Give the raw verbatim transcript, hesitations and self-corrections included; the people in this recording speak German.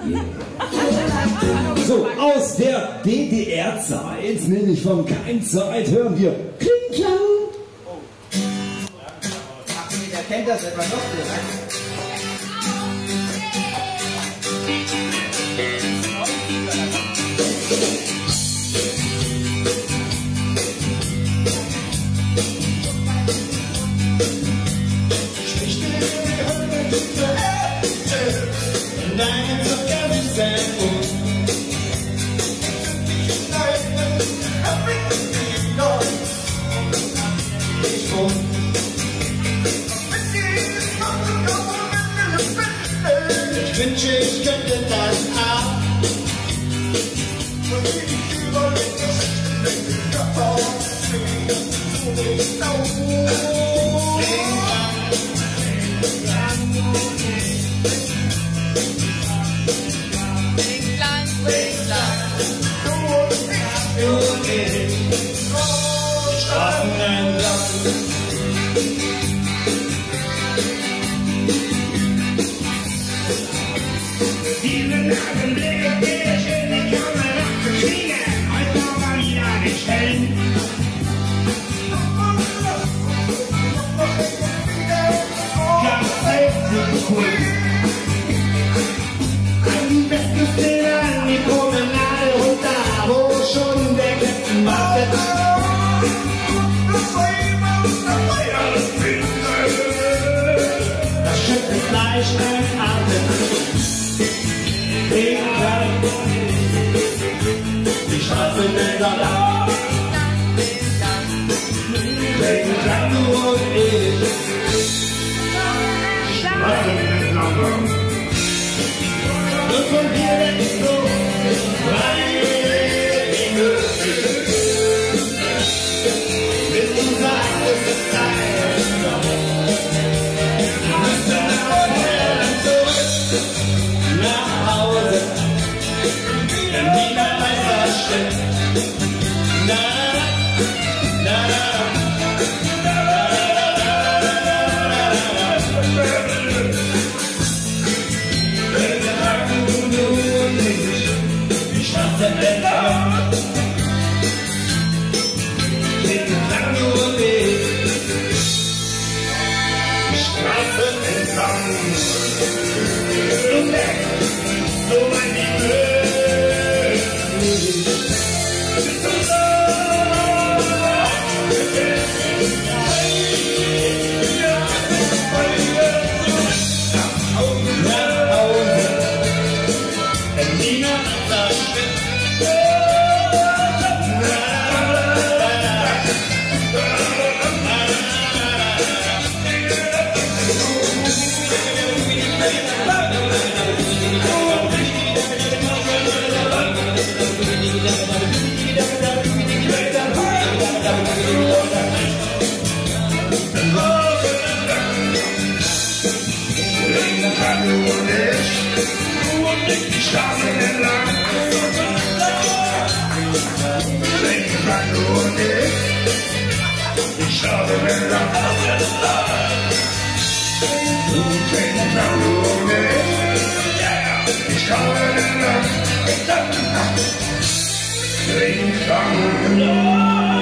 So, aus der D D R-Zeit, nämlich von Keimzeit, hören wir Kling, Klang. Oh. Ach, der kennt das etwa noch so, ne? Ich wünsche, ich könnte das auch. Diesen Augenblick, der schön die Kamera verschwiegen, heute mal wieder gestellt. Kaffee zu cool. Am besten stehen an die Promenade runter, wo schon der Captain wartet. Das Schiff ist leicht entartet. Die Straßenbilder lang, wegen Klang und ich. Straßenbilder lang, und von dir weg so weit möglich. Bis du sagst, es ist Zeit, wir müssen nachher zurück nach Hause. Denn niemand weiß, was stimmt. Na, na, na, na, wenn wir hacken und du und ich die Straße entlang. Wegen Klang und ich die Straße entlang. So weg, so mein Liebe. Die Straßen entlang, wegen Klang und ich, die Straßen entlang, wegen Klang und ich, die Straßen entlang, wegen Klang und ich.